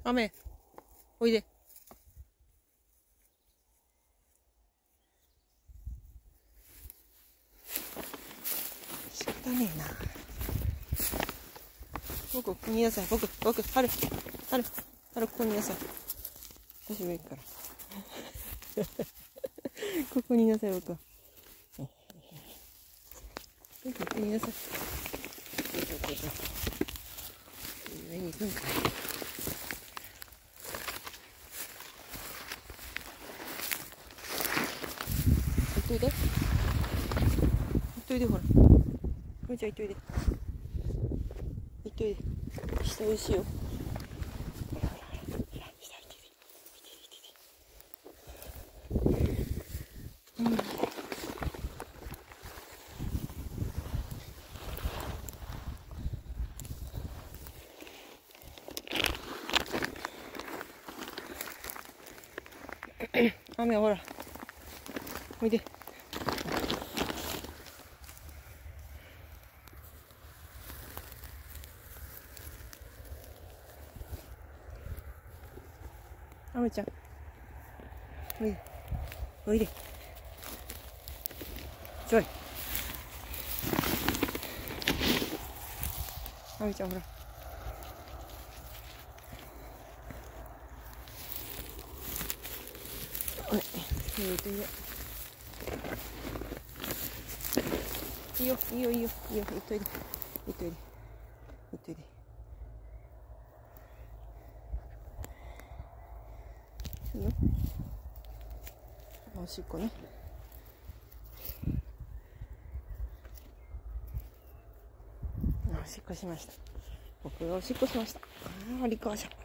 雨。おいで。仕方ねえな。僕、ここにいなさい。春、ここにいなさい。私上行くから。ここにいなさい、僕は。ここにいなさい。上に行くんかい。行っといで。行っといで、ほら。これじゃ行っといで。行っといで。下美味しいよ。雨ほら。おいで。雨ちゃん。おいで。おいで。ちょい。雨ちゃんほら。おい。いいよ。いいよ。行っといで。いいよ。おしっこね。おしっこしました。僕がおしっこしました。お利口さん。